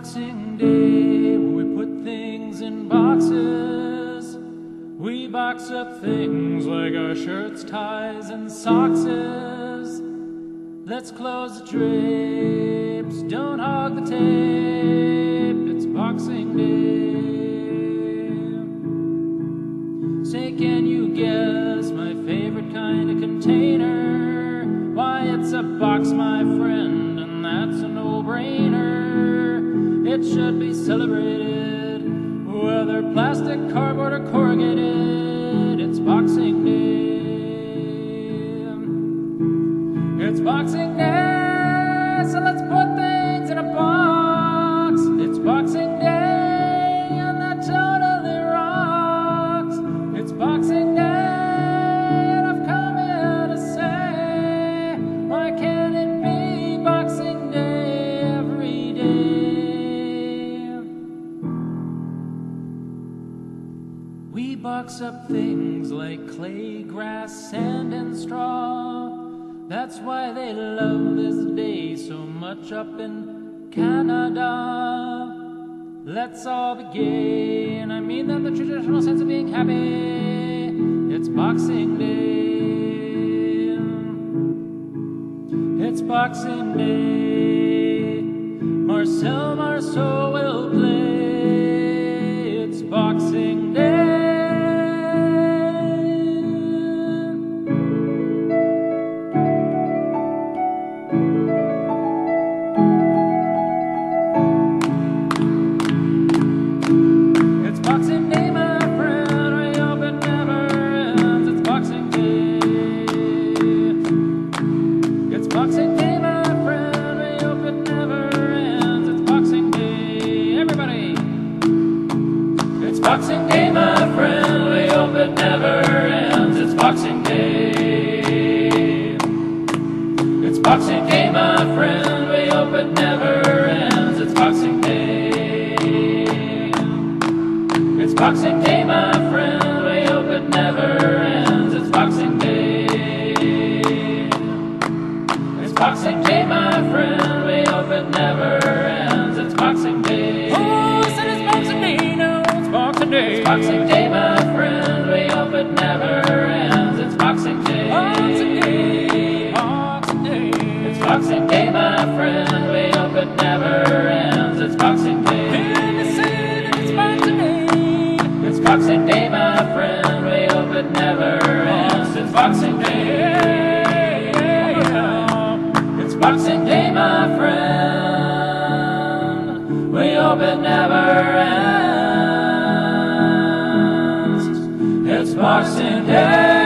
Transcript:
Boxing Day, where we put things in boxes. We box up things like our shirts, ties, and sockses. Let's close the drapes, don't hog the tape. It's Boxing Day. Say, can you guess my favorite kind of container? Why, it's a box, my friend, and that's a no-brainer. It should be celebrated, whether plastic, cardboard, or corrugated. It's Boxing Day. It's Boxing Day, so let's put things in a box. It's Boxing Day, and that totally rocks. It's Boxing Day, and I've come here to say, why can't it be Boxing Day every day? We box up things like clay, grass, sand, and straw. That's why they love this day so much up in Canada. Let's all be gay, and I mean that in the traditional sense of being happy. It's Boxing Day. It's Boxing Day. Marcel Marceau will play. It's Boxing Day. Boxing Day, my friend, we hope it never ends. It's Boxing Day. It's Boxing Day, my friend, we hope it never ends. It's Boxing Day. Everybody! It's Boxing Day, my friend, we hope it never ends. It's Boxing Day. It's Boxing Day, my friend, we hope it never ends. It's Boxing Day. It's Boxing Day, my friend, we hope it never ends. It's Boxing Day. It's Boxing Day, my friend, we hope it never ends. It's Boxing Day. Oh, I said it's Boxing Day, no, it's Boxing Day. It's Boxing Day, my friend, we hope it never ends. It's Boxing Day. Boxing Day, Boxing Day. It's Boxing Day, my friend, we hope it never ends. It's Boxing Day. Boxing Day, my friend, we hope it never ends. It's Boxing Day. It's Boxing Day, my friend, we hope it never ends. It's Boxing Day.